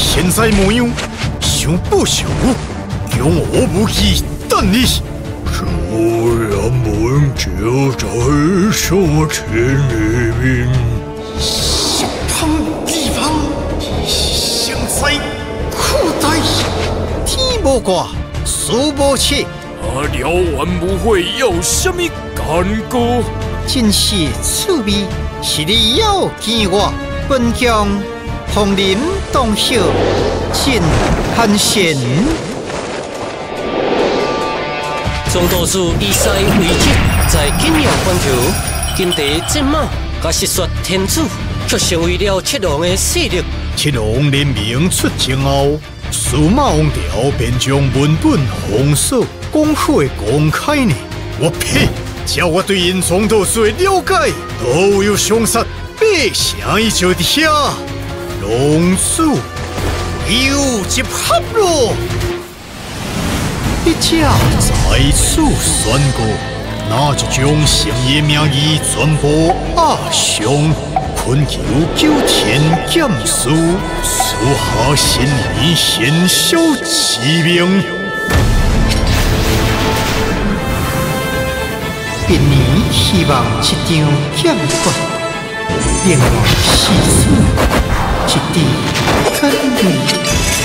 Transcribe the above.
现在模样，想不想我？用我武器等你。 这人们就在说前里面。 小胖地方，现在苦待天无挂，树无切。 聊完不会有什么感觉？ 真是趣味，是你要见我。本将红林洞晓，真汉贤。 总督府以西为职，在景阳环球，金地战马，甲实说天子，却成为了七王的势力。 七王联名出征后，司马王朝便将文本封锁，公会公开呢。我呸！叫我对因总督府的了解都有相杀，百姓伊就伫遐，龙主又集合咯。你这在此宣告，那就将成业名义传播阿上，困求九天剑术，属下新年献小之命。今年希望一场剑法，另外是死一滴眼泪。